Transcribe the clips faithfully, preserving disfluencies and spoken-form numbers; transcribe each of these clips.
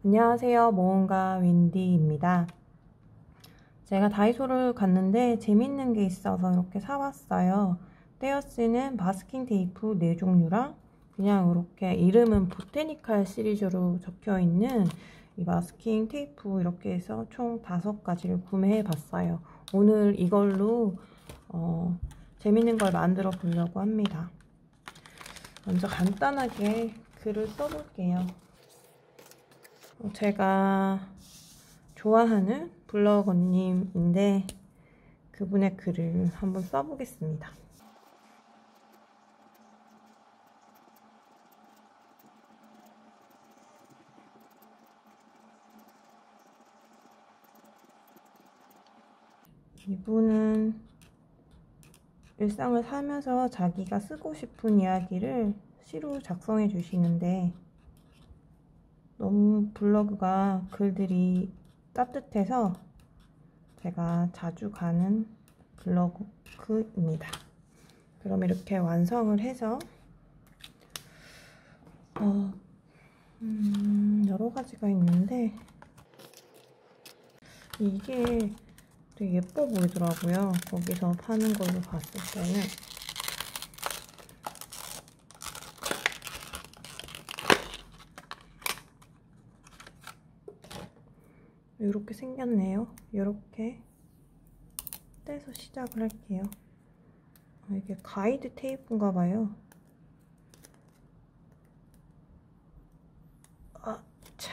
안녕하세요. 모험가 윈디입니다. 제가 다이소를 갔는데 재밌는 게 있어서 이렇게 사왔어요. 떼어쓰는 마스킹 테이프 네 종류랑 그냥 이렇게 이름은 보테니칼 시리즈로 적혀있는 이 마스킹 테이프 이렇게 해서 총 다섯 가지를 구매해 봤어요. 오늘 이걸로 어, 재밌는 걸 만들어 보려고 합니다. 먼저 간단하게 글을 써볼게요. 제가 좋아하는 블로거님인데 그분의 글을 한번 써보겠습니다. 이분은 일상을 살면서 자기가 쓰고 싶은 이야기를 시로 작성해 주시는데 너무 블로그가 글들이 따뜻해서 제가 자주 가는 블로그입니다. 그럼 이렇게 완성을 해서 어, 음, 여러 가지가 있는데 이게 되게 예뻐 보이더라고요. 거기서 파는 걸로 봤을 때는. 이렇게 생겼네요. 이렇게 떼서 시작을 할게요. 아, 이게 가이드 테이프인가 봐요. 아, 차.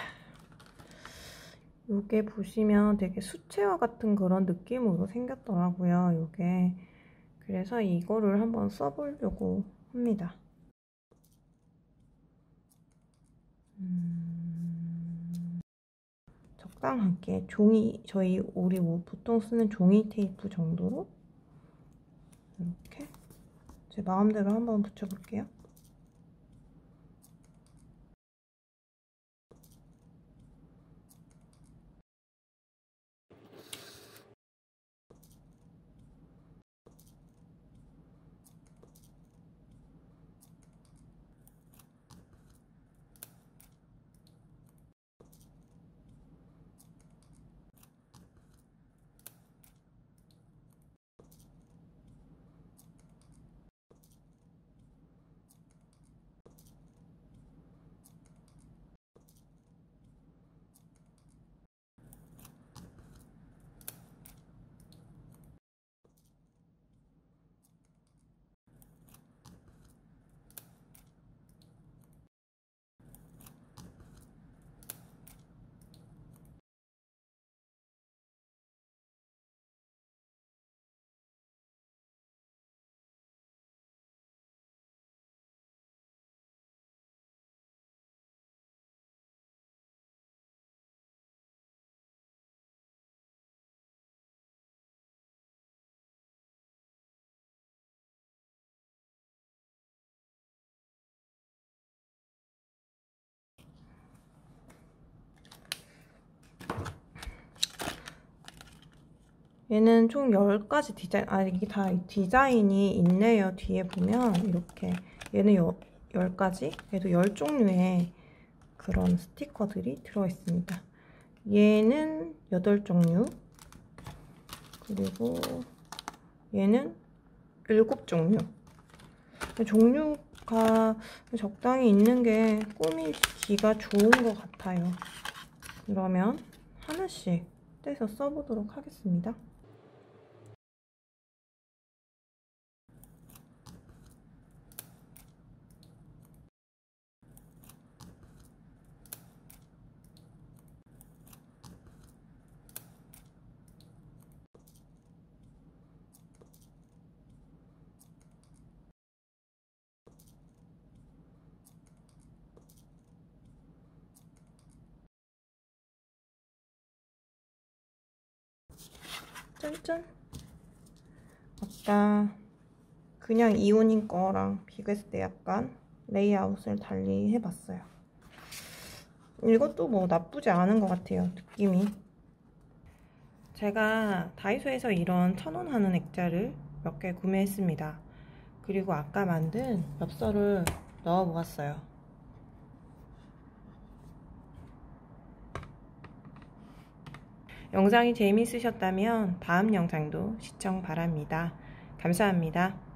요게 보시면 되게 수채화 같은 그런 느낌으로 생겼더라고요. 요게. 그래서 이거를 한번 써보려고 합니다. 음... 적당하게 종이, 저희 우리 보통 쓰는 종이 테이프 정도로 이렇게 제 마음대로 한번 붙여볼게요. 얘는 총 열 가지 디자인, 아, 이게 다 디자인이 있네요. 뒤에 보면 이렇게. 얘는 여, 열 가지? 얘도 열 종류의 그런 스티커들이 들어있습니다. 얘는 여덟 종류. 그리고 얘는 일곱 종류. 종류가 적당히 있는 게 꾸미기가 좋은 것 같아요. 그러면 하나씩 떼서 써보도록 하겠습니다. 짠짠! 아까 그냥 이온인 거랑 비교했을 때 약간 레이아웃을 달리 해봤어요. 이것도 뭐 나쁘지 않은 것 같아요, 느낌이. 제가 다이소에서 이런 천 원 하는 액자를 몇 개 구매했습니다. 그리고 아까 만든 엽서를 넣어 보았어요. 영상이 재미있으셨다면 다음 영상도 시청 바랍니다. 감사합니다.